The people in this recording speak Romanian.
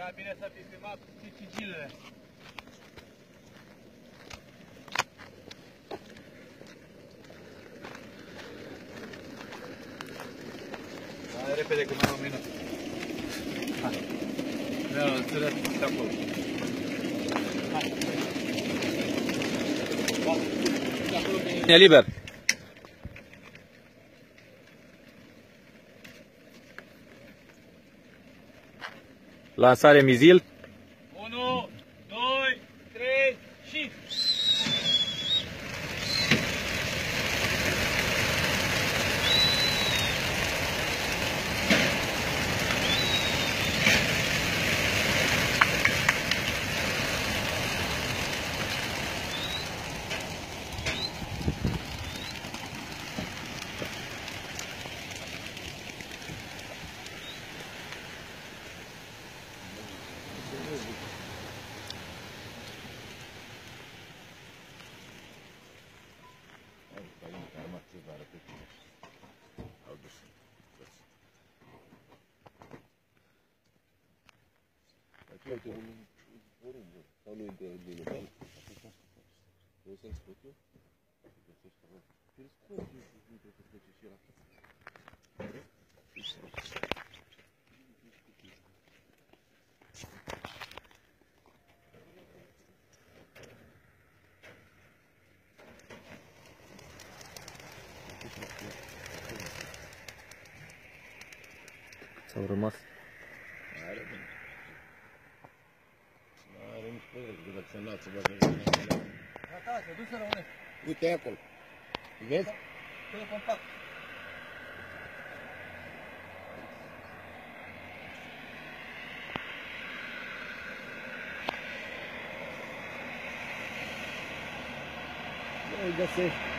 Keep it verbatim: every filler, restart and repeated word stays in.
Era bine să fi filmat sigilele. Hai repede că mai am un minut. Hai. Nu, îți răspund acolo. Hai. E liber. Lansare mizil. unu, doi, trei și... Uite, un porumb, sau nu intră în mine, dar nu să-l scot eu? Găsește, mă. Îl scot, uite, să face și el așa. S-au rămas. Are bine. Are nici pe rând, dacă se înalță, bă, să Acasă, du-se rămâne. uite acolo. Vezi? Fă compact. Nu-l găsești.